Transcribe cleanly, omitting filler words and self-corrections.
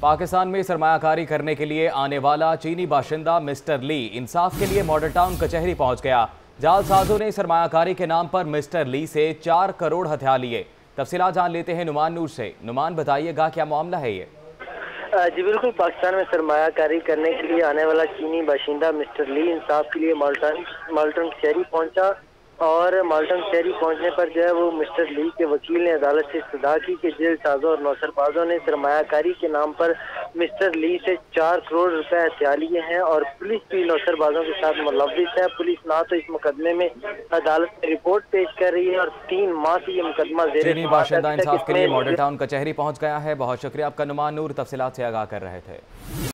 पाकिस्तान में सरमायाकारी करने के लिए आने वाला चीनी बाशिंदा मिस्टर ली इंसाफ के लिए मॉडल टाउन कचहरी पहुंच गया। जालसाजों ने सरमायाकारी के नाम पर मिस्टर ली से 4 करोड़ हथिया लिए। तफसीलात जान लेते हैं नुमान नूर से। नुमान, बताइएगा क्या मामला है ये? जी बिल्कुल, पाकिस्तान में सरमायाकारी करने के लिए आने वाला चीनी बाशिंदा मिस्टर ली इंसाफ के लिए माल्टन कचहरी पहुंचा और माल्टन कचहरी पहुंचने पर जो है वो मिस्टर ली के वकील ने अदालत से इस्तदा की कि जेलसाजों और नौसरबाजों ने सरमायाकारी के नाम पर मिस्टर ली से 4 करोड़ रुपए हथिया लिए हैं और पुलिस भी नौसरबाजों के साथ मुलव्विस है। पुलिस ना तो इस मुकदमे में अदालत में रिपोर्ट पेश कर रही है और 3 माह से ये मुकदमा चीनी बाशिंदा इंसाफ के लिए मॉडल टाउन कचहरी पहुंच गया है। बहुत शुक्रिया आपका नुमान नूर, तफसीलात से आगाह कर रहे थे।